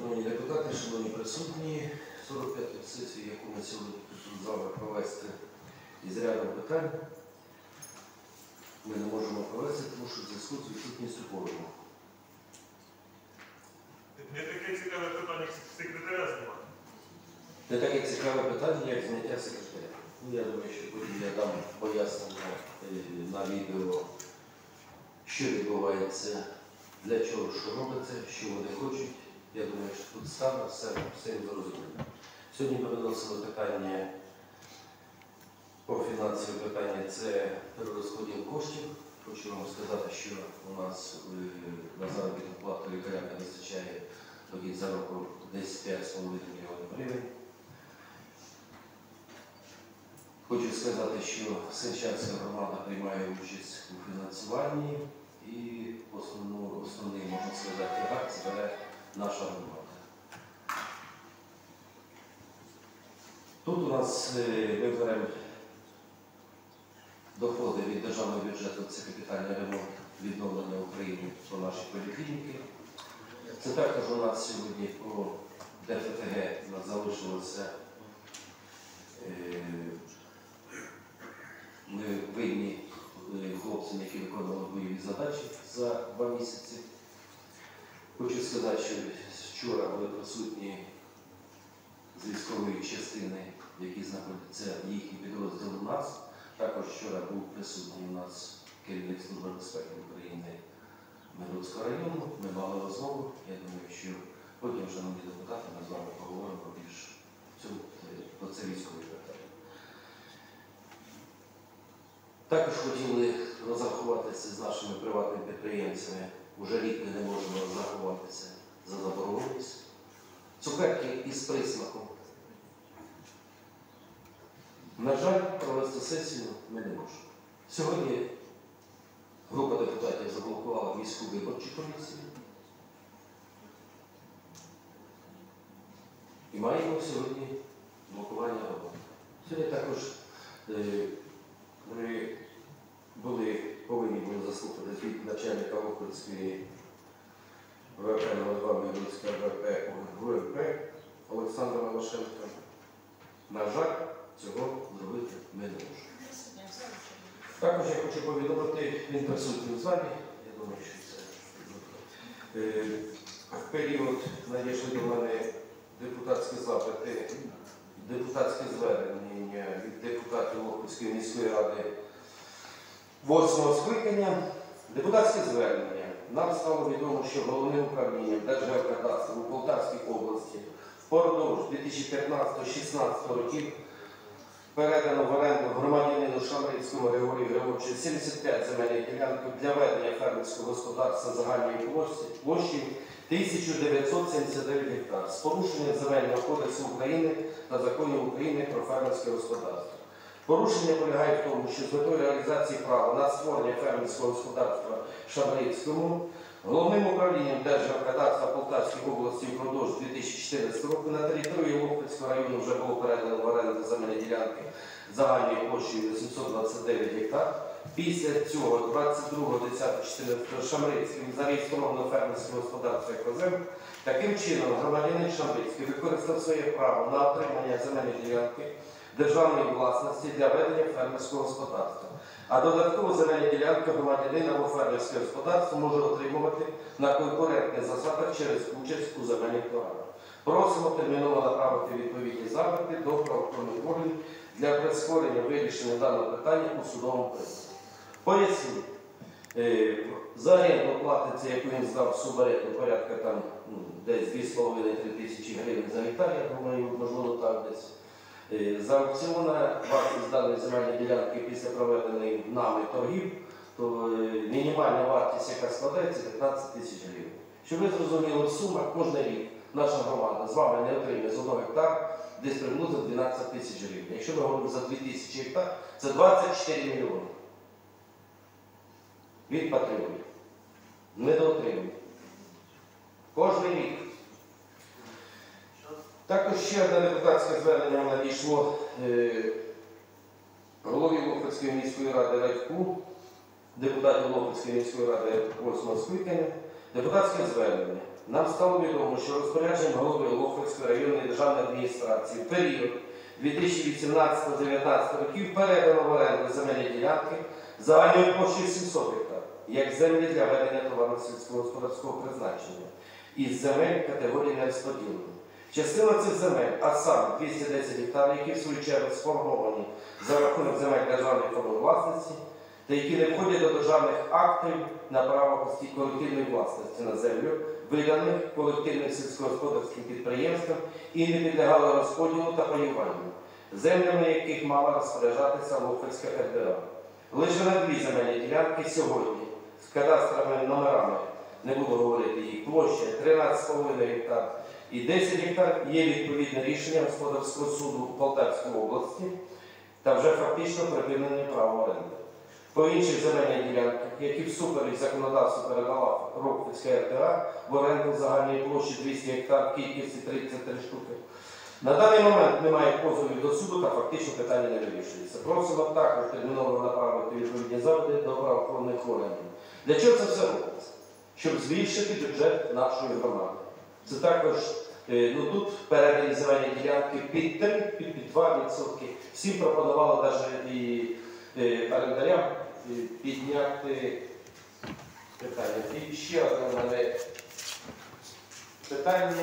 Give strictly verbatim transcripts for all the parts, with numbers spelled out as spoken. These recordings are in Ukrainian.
Шановні депутати, шановні присутні, сорок п'яту сесію, яку ми сьогодні тут завтра провести із рядом питань, ми не можемо провести, тому що в зв'язку з відсутністю кворуму. Не таке цікаве питання, як секретаря знімати. Не таке цікаве питання, як зняття секретаря. Ну, я думаю, що потім я дам пояснення на відео, що відбувається, для чого, що робиться, що вони хочуть. Я думаю, що тут стане все, все зрозуміло. Сьогодні ми виносили питання по фінансові питання, це перерозподіл коштів. Хочу вам сказати, що у нас на заробітну плату лікарям не вистачає до кінця року десь п'ять з половиною мільйонів гривень. Хочу сказати, що Сенчанська громада приймає участь у фінансуванні і основну, основний, можна сказати, тягар це бере наша громада. Тут у нас ми беремо доходи від державного бюджету, це капітальний ремонт відновлення України по нашій поліклініці. Це також у нас сьогодні по ДФТГ у нас залишилося. Ми винні хлопцям, які виконували бойові задачі за два місяці. Хочу сказати, що вчора були присутні з військової частини, які знаходяться їхні підрозділи у нас. Також вчора був присутній у нас керівник Служби безпеки України Миргородського району. Ми мали розмову. Я думаю, що потім, шановні депутати, ми з вами поговоримо більш про це військові питання. Також хотіли розрахуватися з нашими приватними підприємцями. Уже рік ми не можемо розрахуватися за заборгованість. Цукерки із присмаком. На жаль, провести сесію ми не можемо. Сьогодні група депутатів заблокувала міську виборчу комісію. І маємо сьогодні блокування роботи. Сьогодні також е, ми були, повинні були заслухати від начальника Охридської ВП номер два Миргородська ВП ВП Олександра Волошенка. На жаль, цього зробити ми не можемо. Також я хочу повідомити, він присутній в залі, я думаю, що це е, в період надійшли до мене депутатські запити, депутатське звернення від депутатів Охридської міської ради восьмого скликання. Депутатське звернення. Нам стало відомо, що головним управлінням Держгеокадастру у Полтавській області впродовж дві тисячі п'ятнадцятого - дві тисячі шістнадцятого років передано в оренду громадянину Шамрицькому Григорію Григоровичу сімдесят п'ять земельних ділянок для ведення фермерського господарства загальної площі тисяча дев'ятсот сімдесят дев'ять гектар з порушенням Земельного кодексу України та законів України про фермерське господарство. Порушення полягає в тому, що з метою реалізації права на створення фермерського господарства Шамрицькому головним управлінням Держгеокадастру Полтавської області впродовж дві тисячі чотирнадцятого року на території Охридського району вже було передано в оренду земельні ділянки загальною площею сімсот двадцять дев'ять гектар. Після цього двадцять другого десятого чотирнадцятого Шамрицьким зареєстровано фермерське господарство «Екозем». Таким чином, громадянин Шамрицький використав своє право на отримання земельної ділянки державної власності для ведення фермерського господарства. А додатково земельні ділянки громадянина або фермерське господарство може отримувати на конкурентних засадах через участь у земельних торгах. Просимо терміново направити відповідні запити до правоохоронних органів для прискорення вирішення даного питання у судовому порядку. Поясню. За оренду платиться, яку він здав суборенду, порядка там ну, десь дві з половиною - три тисячі гривень за гектар, я думаю, можливо так десь. За аукціонна вартість даної земельної ділянки після проведених нами торгів, то мінімальна вартість, яка складається, п'ятнадцять тисяч гривень. Щоб ви зрозуміли, сума кожен рік наша громада з вами не отримує з одного гектара десь приблизно дванадцять тисяч гривень. Якщо ми говоримо за дві тисячі гектар, це двадцять чотири мільйони. Від патріотів. Недоотримує. Кожен рік. Також ще одне депутатське звернення надійшло е, голові Охридської міської ради Радьку, депутатів Охридської міської ради восьмого скликання. Депутатське звернення. нам стало відомо, що розпорядженням голови Лохвицької районної державної адміністрації в період дві тисячі вісімнадцятого - дві тисячі дев'ятнадцятого років передано в оренду земельні ділянки загальною площею сімсот гектар, як землі для ведення товарно сільськогосподарського призначення із земель категорії нерозподілені. Частина цих земель, а саме двісті десять гектарів, які в свою чергу сформовані за рахунок земель державної форми власності, та які не входять до державних актів на право колективної власності на землю, виданих колективним сільськогосподарським підприємствам і не підлягали розподілу та паюванню, землями яких мала розпоряджатися Лохвицька ер де а. Лише на дві земельні ділянки сьогодні з кадастровими номерами, не буду говорити їх, площа тринадцять цілих п'ять десятих гектар і десять гектар є відповідне рішення Господарського суду Полтавської області та вже фактично припинені право оренди. По інших земельних ділянках, які всупереч законодавству передала Лохвицька ер де а в оренду загальної площі двісті гектар в кількості тридцять три штуки, на даний момент немає позовів до суду та фактично питання не вирішується. Просимо також терміново направити відповідні запити до правоохоронних органів. Для чого це все робиться? Щоб збільшити бюджет нашої громади. Це також, ну тут передані земельні ділянки під три, під два відсотки. Всім пропонували навіть і орендарям підняти питання. І ще одне в мене питання.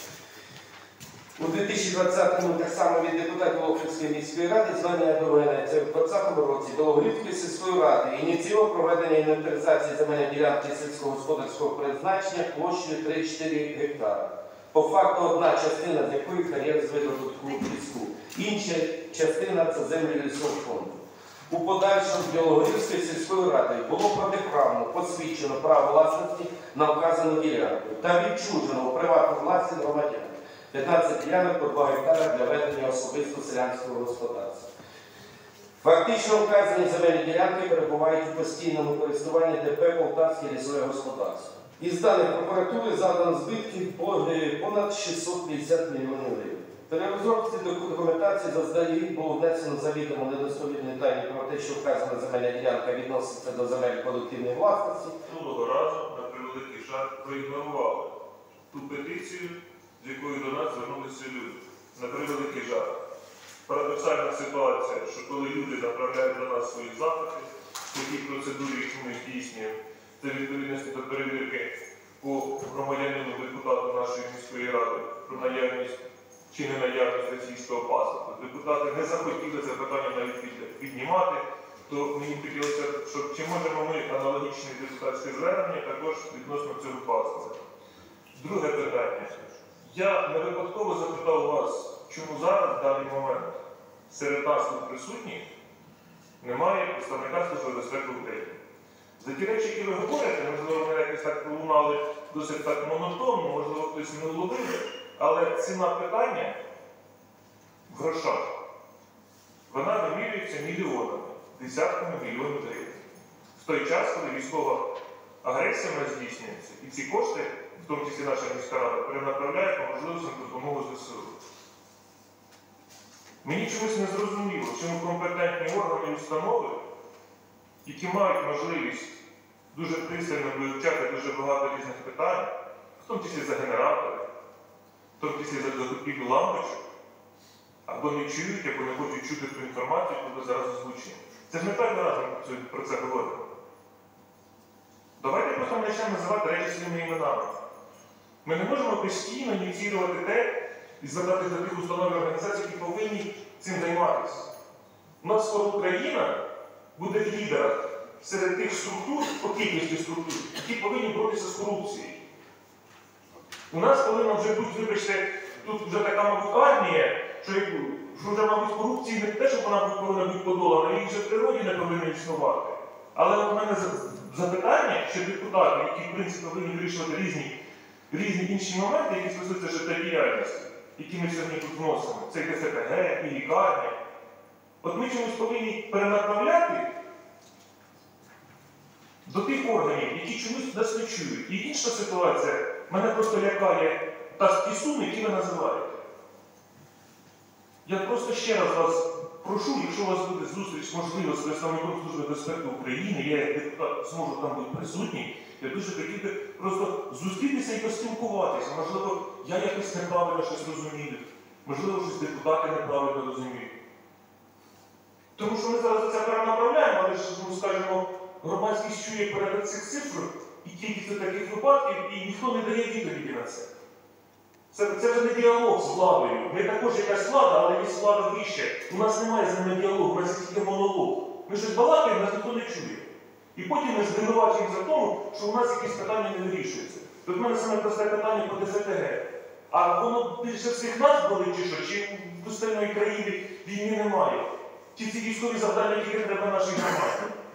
У дві тисячі двадцятому так само від депутатів Лохвицької міської ради звернення до мене це в двадцятому році до Лохвицької сільської ради ініціював проведення інвентаризації земельної ділянки сільськогосподарського призначення площею три-чотири гектара. По факту одна частина з якої кар'єр з видобутку ліску. Інша частина це землі лісового фонду. У подальшому для Лохвицької сільської ради було протиправно посвідчено право власності на вказану ділянку та відчужено у приватну власність громадян. п'ятнадцять ділянок по два гектара для ведення особисто селянського господарства. Фактично вказані земельні ділянки перебувають у постійному користуванні ДП «Полтавське лісове господарство». Із даних прокуратури завдано збитків понад шістсот п'ятдесят мільйонів гривень. При розробці документації заздалегідь було внесено завідомо недостовірні дані про те, що вказана земельна ділянка відноситься до земель колективної власності. Минулого разу, на превеликий жаль, проігнорували ту петицію, з якою до нас звернулися люди. На превеликий жаль. Парадоксальна ситуація, що коли люди направляють до нас свої запити, в такій процедурі, яку ми здійснюємо, це відповідності до перевірки по громадянину депутату нашої міської ради про наявність чи не наявність російського паспорта. Депутати не захотіли це питання навіть піднімати, то мені хотілося, щоб чи можемо ми аналогічне депутатське звернення також відносно цього паспорта. Друге питання. Я не випадково запитав вас, чому зараз, в даний момент, серед нас тут присутніх немає представника Служби безпеки України. За ті речі, які ви говорите, можливо, ми якось так пролунали досить так монотонно, можливо, хтось не вловив, але ціна питання в грошах, вона вимірюється мільйонами, десятками мільйонів гривень. В той час, коли військова агресія в нас здійснюється, і ці кошти, в тому числі наша міська рада, перенаправляє по можливостям допомоги ЗСУ. Мені чомусь не зрозуміло, чому компетентні органи і установи, які мають можливість дуже пристально вивчати дуже багато різних питань, в тому числі за генератори, в тому числі за закупівлю лампочок, або не чують, або не хочуть чути ту інформацію, яку ви зараз озвучили. Це ж не перший раз ми про це говоримо. Давайте просто почнемо називати речі своїми іменами. Ми не можемо постійно ініціювати те і звертатися до тих установ і організацій, які повинні цим займатися. У нас скоро Україна буде в лідерах серед тих структур, по кількості структур, які повинні боротися з корупцією. У нас повинна вже бути, вибачте, тут вже така, мабуть, армія, що, що вже, мабуть, корупції не те, що вона повинна бути подолана, їх вже в природі не повинна існувати. Але от у мене запитання, що депутати, які, в принципі, повинні вирішувати різні, різні інші моменти, які стосуються життєдіяльності, які ми сьогодні тут вносимо, це і Т С П Г, і лікарня. От ми чомусь повинні перенаправляти до тих органів, які чомусь нас не чують. І інша ситуація, мене просто лякає та ті суми, які ви називаєте. Я просто ще раз вас прошу, якщо у вас буде зустріч, можливо, з представником Служби безпеки України, я як депутат зможу там бути присутній, Я дуже хотів би просто зустрітися і поспілкуватися. Можливо, я якось неправильно щось розумію. Можливо, щось депутати неправильно розуміють. Тому що ми зараз це перенаправляємо, але ж, ну, скажімо, громадськість чує перед цих цифр і кількість таких випадків, і ніхто не дає відповіді на це. Це, це вже не діалог з владою. Ми також якась влада, але є влада вище. У нас немає з ними діалогу, у нас є тільки монолог. Ми щось балакаємо, нас ніхто не чує. І потім ми звинувачуємо за тому, що у нас якісь питання не вирішуються. Тут в мене саме просте питання по Д Ф Т Г. А воно більше всіх нас болить, чи що? Чи в пустельної країни війни немає? Чи ці військові завдання тільки треба нашій громаді?